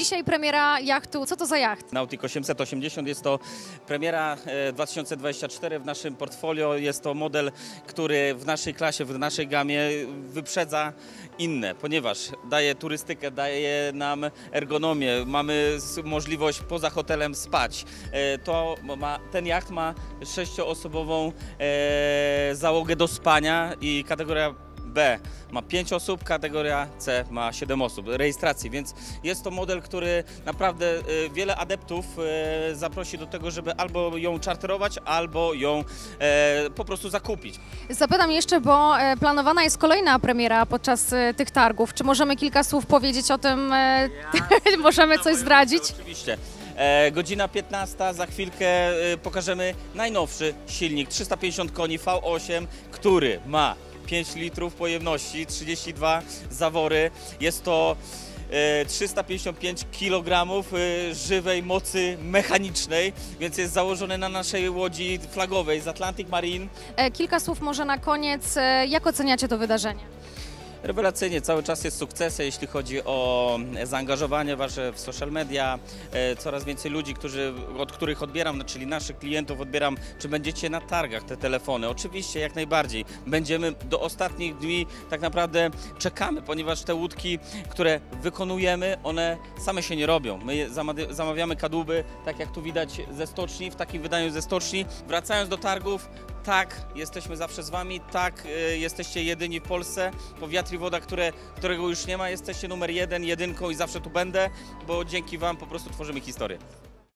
dzisiaj premiera jachtu. Co to za jacht? Nautic 880 jest to premiera 2024 w naszym portfolio. Jest to model, który w naszej klasie, w naszej gamie wyprzedza inne, ponieważ daje turystykę, daje nam ergonomię, mamy możliwość poza hotelem spać. Ten jacht ma 6-osobową załogę do spania i kategoria B ma 5 osób, kategoria C ma 7 osób rejestracji, więc jest to model, który naprawdę wiele adeptów zaprosi do tego, żeby albo ją czarterować, albo ją po prostu zakupić. Zapytam jeszcze, bo planowana jest kolejna premiera podczas tych targów. Czy możemy kilka słów powiedzieć o tym? Możemy coś zdradzić? Oczywiście. Godzina 15, za chwilkę pokażemy najnowszy silnik 350 koni V8, który ma 5 litrów pojemności, 32 zawory. Jest to 355 kg żywej mocy mechanicznej, więc jest założony na naszej łodzi flagowej z Atlantic Marine. Kilka słów może na koniec. Jak oceniacie to wydarzenie? Rewelacyjnie, cały czas jest sukcesem, jeśli chodzi o zaangażowanie wasze w social media. Coraz więcej ludzi, od których odbieram, czyli naszych klientów odbieram, czy będziecie na targach te telefony. Oczywiście, jak najbardziej. Będziemy do ostatnich dni, tak naprawdę czekamy, ponieważ te łódki, które wykonujemy, one same się nie robią. My zamawiamy kadłuby, tak jak tu widać ze stoczni, w takim wydaniu ze stoczni. Wracając do targów, tak, jesteśmy zawsze z wami, tak, jesteście jedyni w Polsce. Po Wiatr i Woda, którego już nie ma, jesteście numer 1, jedynką i zawsze tu będę, bo dzięki wam po prostu tworzymy historię.